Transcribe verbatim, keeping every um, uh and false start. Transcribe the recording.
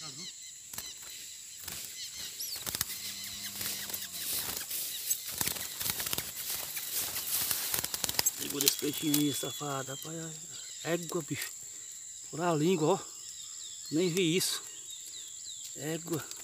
Segura esse peixinho aí, safada, rapaz. Égua, bicho. Por a língua, ó. Nem vi isso. Égua.